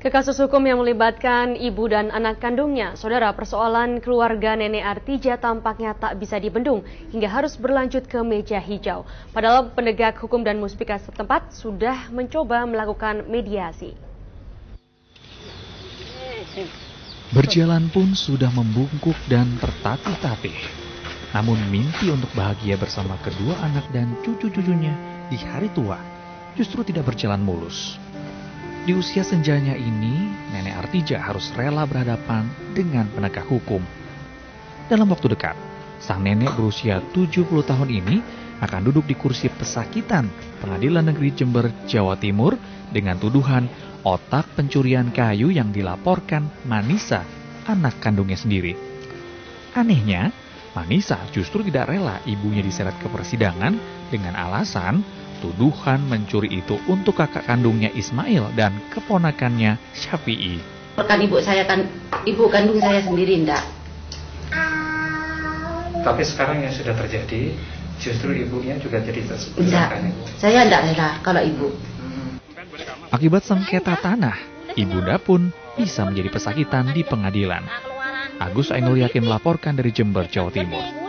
Ke kasus hukum yang melibatkan ibu dan anak kandungnya, saudara, persoalan keluarga Nenek Artija tampaknya tak bisa dibendung hingga harus berlanjut ke meja hijau. Padahal penegak hukum dan muspika setempat sudah mencoba melakukan mediasi. Berjalan pun sudah membungkuk dan tertatih-tatih. Namun mimpi untuk bahagia bersama kedua anak dan cucu-cucunya di hari tua justru tidak berjalan mulus. Di usia senjanya ini, Nenek Artija harus rela berhadapan dengan penegak hukum. Dalam waktu dekat, sang nenek berusia 70 tahun ini akan duduk di kursi pesakitan Pengadilan Negeri Jember, Jawa Timur dengan tuduhan otak pencurian kayu yang dilaporkan Manisa, anak kandungnya sendiri. Anehnya, Manisa justru tidak rela ibunya diseret ke persidangan dengan alasan tuduhan mencuri itu untuk kakak kandungnya Ismail dan keponakannya Syafi'i. Kan ibu saya kan, ibu kandung saya sendiri enggak. Tapi sekarang yang sudah terjadi, justru ibunya juga jadi tersangka. Enggak, saya enggak rela kalau ibu. Akibat sengketa tanah, ibunda pun bisa menjadi pesakitan di pengadilan. Agus Ainul Yakin melaporkan dari Jember, Jawa Timur.